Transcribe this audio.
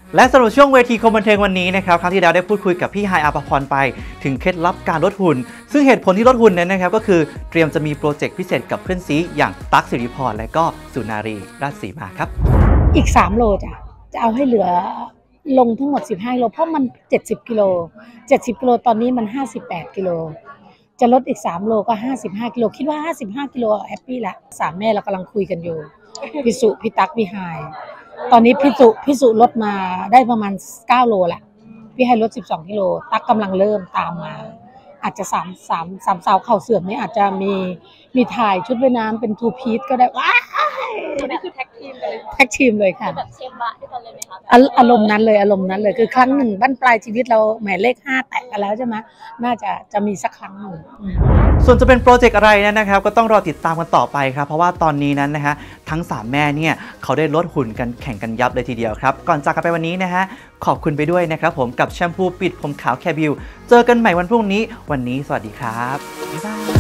และสำหรับช่วงเวทีคมบันเทิงวันนี้นะครับครั้งที่แล้วได้พูดคุยกับพี่ไฮาย อาภพรไปถึงเคล็ดลับการลดหุ่นซึ่งเหตุผลที่ลดหุ่นนั้นนะครับก็คือเตรียมจะมีโปรเจกต์พิเศษกับเพื่อนซีอย่างตั๊กสิริพรและก็สุนารีราชสีมาครับอีก3โลจ้ะจะเอาให้เหลือลงทั้งหมด15กิโลเพราะมัน70กิโล70กิโลตอนนี้มัน58กิโลจะลดอีก3โลก็55กิโลคิดว่า55กิโลแฮปปี้ละ3แม่เรากำลังคุยกันอยู่พี่สุพี่ตั๊กพี่ไฮตอนนี้พี่สุลดมาได้ประมาณ9โลละพี่ไฮลด12กิโลตั๊กกำลังเริ่มตามมาอาจจะ3สาวเข่าเสื่อมนี่อาจจะมีถ่ายชุดว่ายน้ำเป็นทูพีซก็ได้ว้านี่คือแท็กทีมเลยแท็กทีมเลยค่ะแบบเชฟบะด้วยกันเลยไหมคะอารมณ์นั้นเลยคือครั้งหนึ่งบั้นปลายชีวิตเราแหมเลข5แตะกันแล้วใช่ไหมน่าจะมีสักครั้งหนึ่งส่วนจะเป็นโปรเจกต์อะไรนั้นนะครับก็ต้องรอติดตามกันต่อไปครับเพราะว่าตอนนี้นั้นนะฮะทั้ง3แม่เนี่ยเขาได้ลดหุ่นกันแข่งกันยับเลยทีเดียวครับก่อนจากกันไปวันนี้นะฮะขอบคุณไปด้วยนะครับผมกับแชมพูปิดผมขาวแคบิวเจอกันใหม่วันพรุ่งนี้วันนี้สวัสดีครับบ๊ายบาย